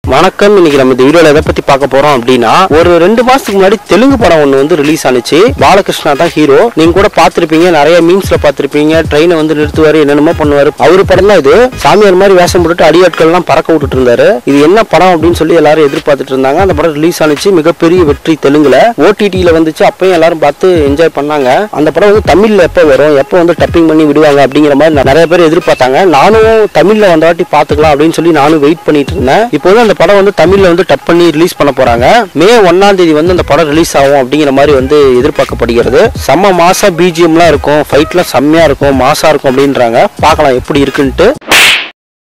வணக்கம். இன்னைக்கு நம்ம இந்த வீடியோல எதை பத்தி பார்க்க போறோம் அப்படின்னா, ஒரு 2 மாசத்துக்கு முன்னாடி தெலுங்கு படம் ஒன்று வந்து ரிலீஸ் ஆனிச்சு. பாலகிருஷ்ணா தான் ஹீரோ. நீங்க கூட பார்த்திருப்பீங்க, நிறைய மீம்ஸ்ல பார்த்திருப்பீங்க. ட்ரெயினை வந்து நிறுத்துவாரு, என்னென்னமோ பண்ணுவாரு. அவரு படம் தான் இது. சாமியார் மாதிரி வேஷம் போட்டுட்டு அடியாட்கள் எல்லாம் பறக்க விட்டுட்டு இருந்தாரு. இது என்ன படம் அப்படின்னு சொல்லி எல்லாரும் எதிர்பார்த்துட்டு இருந்தாங்க. அந்த படம் ரிலீஸ் ஆனிச்சு, மிகப்பெரிய வெற்றி தெலுங்குல. OTT-ல வந்துச்சு. அப்பயும் எல்லாரும் பார்த்து என்ஜாய் பண்ணாங்க. அந்த படம் வந்து தமிழ்ல எப்ப வரும், எப்ப வந்து டப்பிங் பண்ணி விடுவாங்க அப்படிங்கிற மாதிரி நிறைய பேர் எதிர்பார்த்தாங்க. நானும் தமிழ்ல வந்த வாட்டி பாத்துக்கலாம் அப்படின்னு சொல்லி நானும் வெயிட் பண்ணிட்டு இருந்தேன். இப்போ அந்த படம் வந்து தமிழ்ல வந்து டப் பண்ணி ரிலீஸ் பண்ண போறாங்க. மே 1ஆம் தேதி வந்து அந்த படம் ரிலீஸ் ஆகும் அப்படிங்கிற மாதிரி வந்து எதிர்பார்க்கப்படுகிறது. செம்ம மாசா BGM எல்லாம் இருக்கும், ஃபைட்லாம் செம்மையா இருக்கும், மாசா இருக்கும் அப்படின்றாங்க. பார்க்கலாம் எப்படி இருக்குன்ட்டு.